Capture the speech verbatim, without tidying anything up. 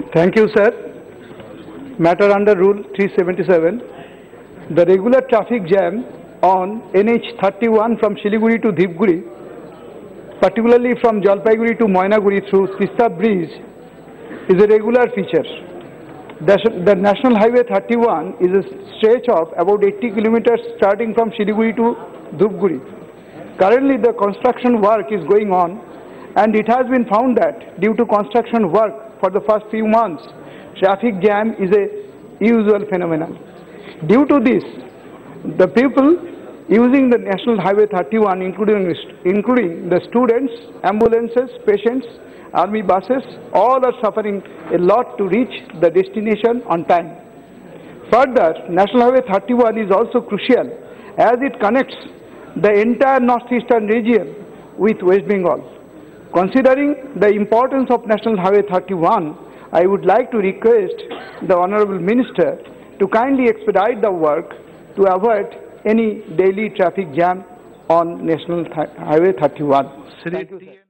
Thank you, sir. Matter under Rule three seventy-seven. The regular traffic jam on N H thirty-one from Siliguri to Dhipguri, particularly from Jalpaiguri to Moinaguri through Tista Bridge, is a regular feature. The National Highway thirty-one is a stretch of about eighty kilometers starting from Siliguri to Dhipguri. Currently, the construction work is going on, and it has been found that due to construction work for the first few months, traffic jam is a usual phenomenon. Due to this, the people using the National Highway thirty-one, including, including the students, ambulances, patients, army buses, all are suffering a lot to reach the destination on time. Further, National Highway thirty-one is also crucial as it connects the entire northeastern region with West Bengal. Considering the importance of National Highway thirty-one, I would like to request the Honorable Minister to kindly expedite the work to avoid any daily traffic jam on National Highway thirty-one. Thank you, sir.